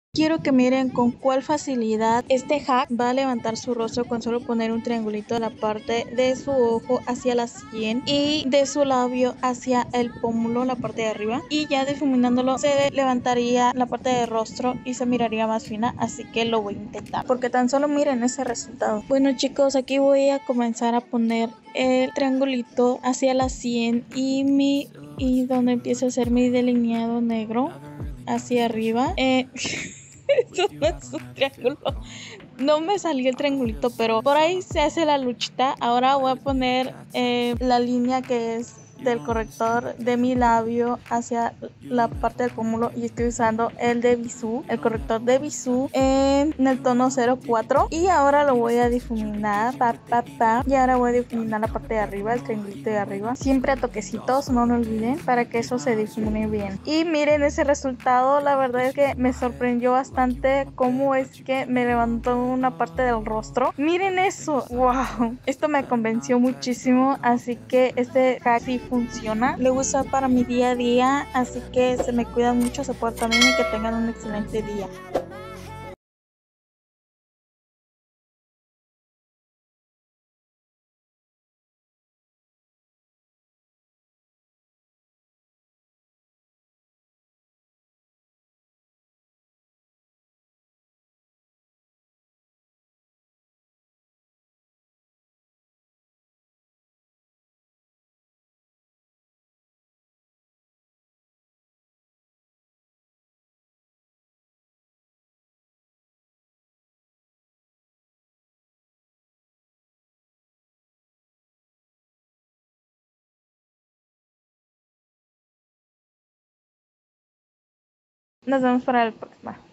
Quiero que miren con cuál facilidad este hack va a levantar su rostro con solo poner un triangulito de la parte de su ojo hacia la sien y de su labio hacia el pómulo, la parte de arriba, y ya difuminándolo se levantaría la parte del rostro y se miraría más fina, así que lo voy a intentar porque tan solo miren ese resultado. Bueno chicos, aquí voy a comenzar a poner el triangulito hacia la sien y donde empieza a hacer mi delineado negro hacia arriba. Eso no es un triángulo. No me salió el triangulito, pero por ahí se hace la luchita. Ahora voy a poner la línea que es del corrector de mi labio hacia la parte del pómulo y estoy usando el de Bisú, el corrector de Bisú en el tono 04 y ahora lo voy a difuminar y ahora voy a difuminar la parte de arriba, el triangulito de arriba, siempre a toquecitos, no lo olviden, para que eso se difumine bien. Y miren ese resultado, la verdad es que me sorprendió bastante cómo es que me levantó una parte del rostro. Miren eso, wow, esto me convenció muchísimo, así que este hack sí funciona, lo voy a usar para mi día a día, así que se me cuidan mucho, se portan bien y que tengan un excelente día. Nos vemos para el próximo.